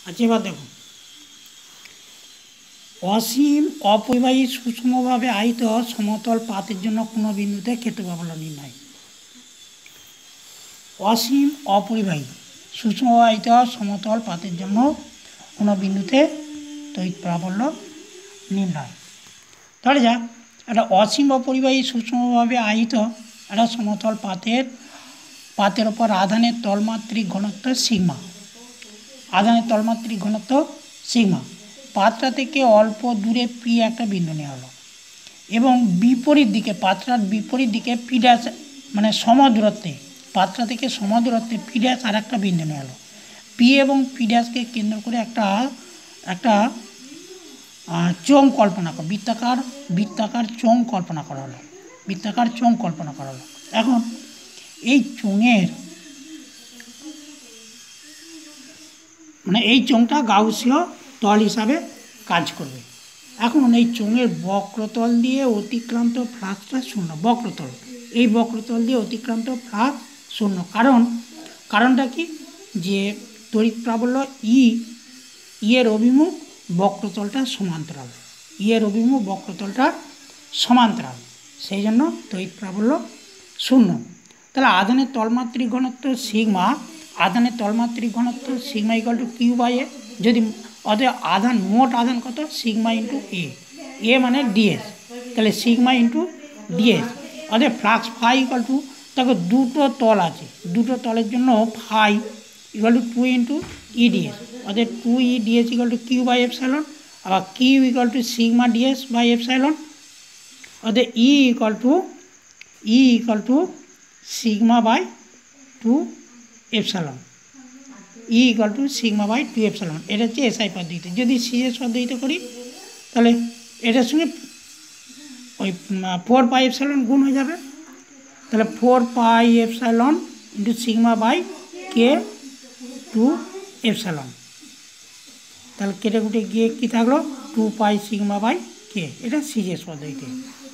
আচ্ছা, এবার দেখো, অসীম অপরিবাহী সুষমভাবে আহিত সমতল পাতের জন্য কোনো বিন্দুতে ক্ষেত্রফল নির্ণয়। অসীম অপরিবাহী সুষমভাবে আহিত সমতল পাতের জন্য কোনো বিন্দুতে তড়িৎ প্রাবল্য নির্ণয়। ধরে যাক একটা অসীম অপরিবাহী সুষমভাবে আহিত একটা সমতল পাতের ওপর আধানের তলমাত্রিক ঘনত্ব সিগমা। আধানের তলমাত্রিক ঘনত্ব সিগমা। পাতটা থেকে অল্প দূরে পি একটা বিন্দু নেওয়া হলো এবং বিপরীত দিকে পাতটার বিপরীত দিকে পি ড্যাশ মানে সমদূরত্বে পাতটা থেকে সমদূরত্বে পি ড্যাশ আর একটা বিন্দু নেওয়া হলো। পি এবং পি ড্যাশকে কেন্দ্র করে একটা চোঙ কল্পনা করা, বৃত্তাকার চোঙ কল্পনা করা হলো। এখন এই চোঙের এই চোঙটা গাউসীয় তল হিসাবে কাজ করবে। এখন এই চোঙের বক্রতল দিয়ে অতিক্রান্ত ফ্লাক্সটা শূন্য। এই বক্রতল দিয়ে অতিক্রান্ত ফ্লাক্স শূন্য। কারণটা কি, যে তড়িৎ প্রাবল্য এর অভিমুখ বক্রতলটা সমান্তরাল, সেই জন্য তড়িৎ প্রাবল্য শূন্য। তাহলে আধানের তলমাত্রিক ঘনত্ব sigma, equal to Q by A. যদি অতএব মোট আধান কত, সিগমা ইন্টু এ মানে ডিএস, তাহলে সিগমা ইন্টু ডিএস। অতএব ফ্লাক্স ফাই ইকুয়াল টু, দেখো দুটো তল আছে, দুটো তলের জন্য phi equal to 2 into EDS. অতএব 2 EDS equal to Q by epsilon, আবার Q equal to sigma DS by epsilon. অতএব E equal to sigma by 2 epsilon. Equal to sigma by 2 epsilon. এটা হচ্ছে এসআই পদ্ধতিতে। যদি সিএস পদ্ধতিতে করি তাহলে এটার সঙ্গে ওই 4 পাই এপসাইলন গুণ হয়ে যাবে। তাহলে 4 pi epsilon into sigma by কে 2 এপসাইলন। তাহলে কেটে কুটে গিয়ে কী থাকলো, 2 পাই সিগমা বাই কে। এটা সিএস পদ্ধতিতে।